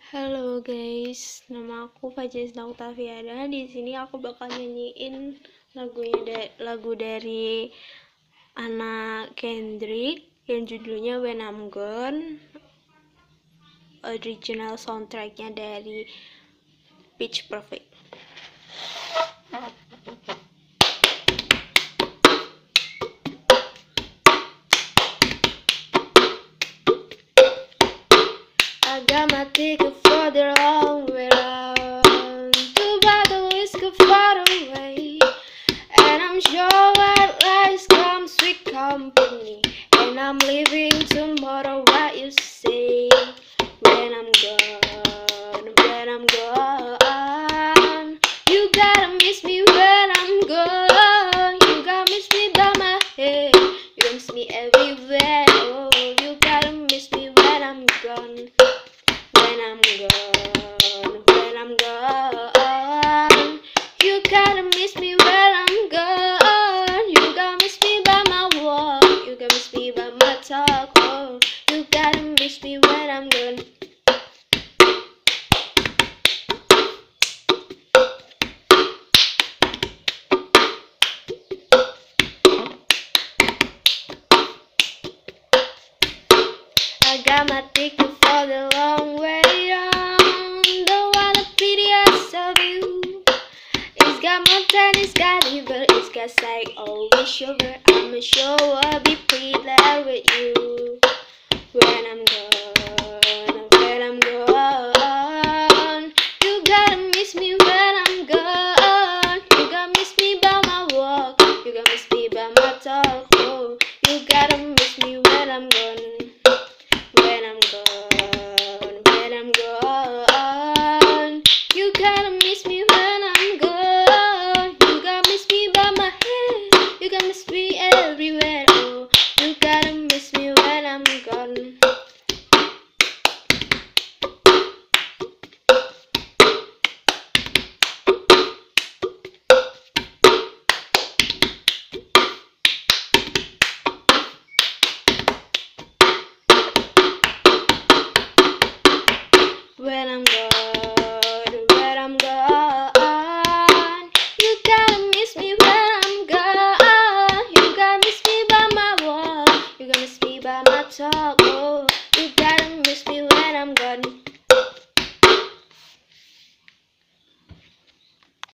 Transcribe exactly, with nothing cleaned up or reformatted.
Halo guys, nama aku Fajrin Isna Oktaviana. Di sini aku bakal nyanyiin lagunya da lagu dari anak Kendrick yang judulnya When I'm Gone. Original soundtracknya dari Pitch Perfect. I got my ticket for the long way round to buy the whiskey far away, and I'm sure that life comes with company, and I'm leaving tomorrow. What you say? When I'm gone, when I'm gone, you gotta miss me when I'm gone. You gotta miss me by my head, you gotta miss me everywhere. Oh, you gotta miss me when I'm gone. When I'm gone, when I'm gone, you gotta miss me when I'm gone. You gotta miss me by my walk, you gotta miss me by my talk. Oh, you gotta miss me when I'm gone. I got my ticket for the long way round. Don't wanna pity us of you. It's got mountain, it's got river, it's got side always sugar. I'ma show up, be pretty there with you. When I'm gone, when I'm gone, you gotta miss me when I'm gone. You gotta miss me by my walk, you gotta miss me by my talk. Oh, you gotta miss me when I'm gone. When I'm gone, when I'm gone, you gotta miss me when I'm gone. You gotta miss me by my head, you gotta miss me everywhere. Oh, you gotta miss me when I'm gone.